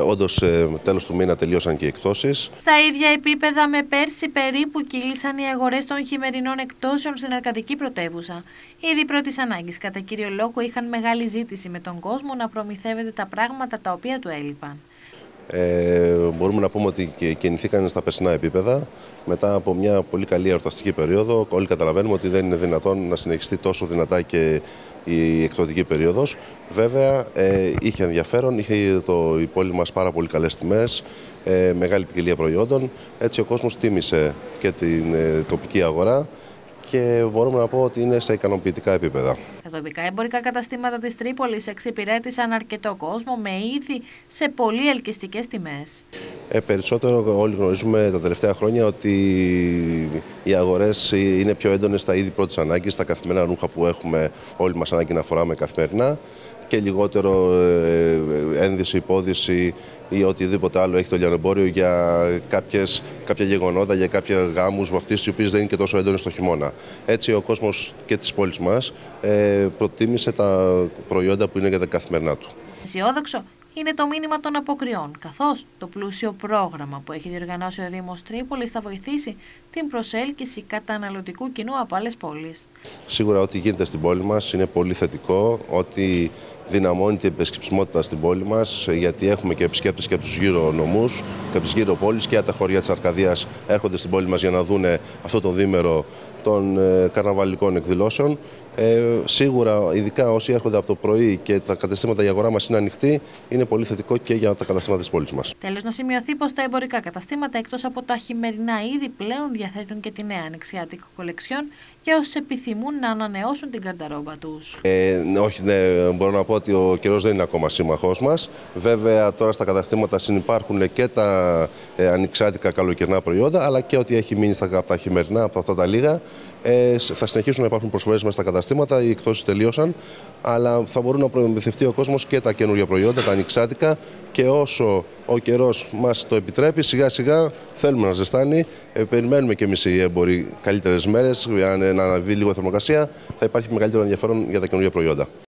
Όντως, τέλος του μήνα τελείωσαν και οι εκπτώσεις. Στα ίδια επίπεδα με πέρσι περίπου κύλησαν οι αγορές των χειμερινών εκπτώσεων στην Αρκαδική πρωτεύουσα. Είδη πρώτης ανάγκης κατά κύριο λόγο είχαν μεγάλη ζήτηση με τον κόσμο να προμηθεύεται τα πράγματα τα οποία του έλειπαν. Μπορούμε να πούμε ότι κινηθήκαν στα περσινά επίπεδα μετά από μια πολύ καλή εορταστική περίοδο. Όλοι καταλαβαίνουμε ότι δεν είναι δυνατόν να συνεχιστεί τόσο δυνατά και η εκπτωτική περίοδος. Βέβαια, είχε ενδιαφέρον, είχε η πόλη μας πάρα πολύ καλές τιμές, μεγάλη ποικιλία προϊόντων. Έτσι ο κόσμος τίμησε και την τοπική αγορά και μπορούμε να πω ότι είναι σε ικανοποιητικά επίπεδα. Τα τοπικά εμπορικά καταστήματα της Τρίπολης εξυπηρέτησαν αρκετό κόσμο με είδη σε πολύ ελκυστικές τιμές. Περισσότερο όλοι γνωρίζουμε τα τελευταία χρόνια ότι οι αγορές είναι πιο έντονες στα είδη πρώτης ανάγκης, στα καθημερινά ρούχα που έχουμε όλοι μας ανάγκη να φοράμε καθημερινά και λιγότερο ένδυση, υπόδυση ή οτιδήποτε άλλο έχει το λιανεμπόριο για κάποια γεγονότα, για κάποια γάμους, βαφτίσεις, οι οποίες δεν είναι και τόσο έντονες στο χειμώνα. Έτσι ο κόσμος και της πόλης μας προτίμησε τα προϊόντα που είναι για τα καθημερινά του. Αισιόδοξο είναι το μήνυμα των αποκριών, καθώς το πλούσιο πρόγραμμα που έχει διοργανώσει ο Δήμος Τρίπολης θα βοηθήσει την προσέλκυση καταναλωτικού κοινού από άλλες πόλεις. Σίγουρα ό,τι γίνεται στην πόλη μας είναι πολύ θετικό, ότι δυναμώνει την επισκεψιμότητα στην πόλη μας, γιατί έχουμε και επισκέπτες και από τους γύρω νομούς και από τις γύρω πόλεις και από τα χωριά της Αρκαδίας έρχονται στην πόλη μας για να δούνε αυτό το διήμερο των καρναβαλικών εκδηλώσεων. Σίγουρα, ειδικά όσοι έρχονται από το πρωί και τα καταστήματα, η αγορά μας είναι ανοιχτή, είναι πολύ θετικό και για τα καταστήματα της πόλης μας. Τέλος, να σημειωθεί πως τα εμπορικά καταστήματα, εκτός από τα χειμερινά είδη, πλέον διαθέτουν και τη νέα ανοιξιάτικη κολεξιόν για όσους επιθυμούν να ανανεώσουν την γκαρνταρόμπα τους. Όχι, μπορώ να πω ότι ο καιρός δεν είναι ακόμα σύμμαχός μας. Βέβαια, τώρα στα καταστήματα συνυπάρχουν και τα ανοιξιάτικα καλοκαιρινά προϊόντα, αλλά και ό,τι έχει μείνει από τα χειμερινά, από αυτά τα λίγα. Θα συνεχίσουν να υπάρχουν προσφορές μέσα στα καταστήματα, οι εκπτώσεις τελείωσαν, αλλά θα μπορούν να προμηθευτεί ο κόσμος και τα καινούργια προϊόντα, τα ανοιξιάτικα, και όσο ο καιρός μας το επιτρέπει, σιγά σιγά θέλουμε να ζεστάνει. Περιμένουμε και εμείς οι έμποροι καλύτερες μέρες, για να αναβεί λίγο η θερμοκρασία, θα υπάρχει μεγαλύτερο ενδιαφέρον για τα καινούργια προϊόντα.